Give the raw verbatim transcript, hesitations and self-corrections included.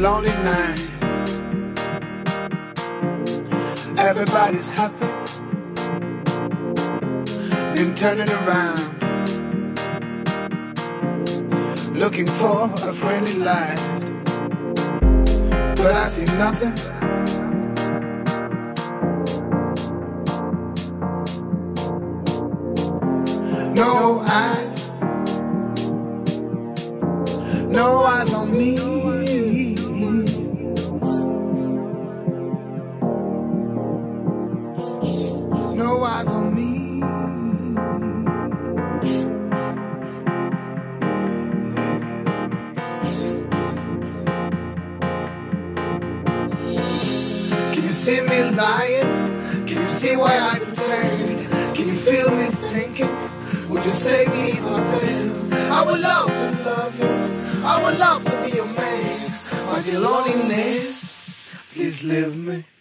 lonely night. Everybody's happy, then turning around, looking for a friendly light, but I see nothing. No eyes, no eyes on me. No eyes on me. Can you see me lying? Can you see why I pretend? Can you feel me thinking? Would you save me if I fail? I would love to love you. I would love to be your man. My dear loneliness, please leave me.